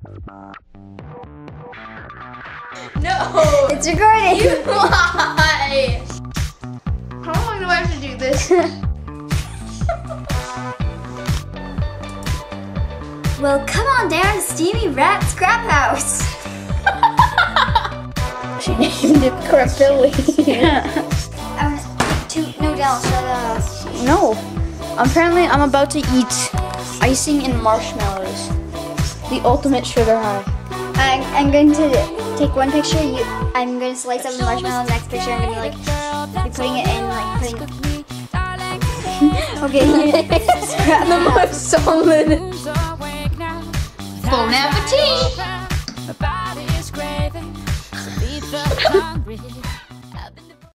No! It's recording! Why? How long do I have to do this? Well, come on down to Steamy Rat Scrap House. She named it correctly. No, Del, shut up. No. Apparently, I'm about to eat icing and marshmallows. The ultimate sugar high. I'm going to take one picture. I'm going to slice up the marshmallow. The next picture, I'm going to be putting it in, okay. The most solid. Bon appetit.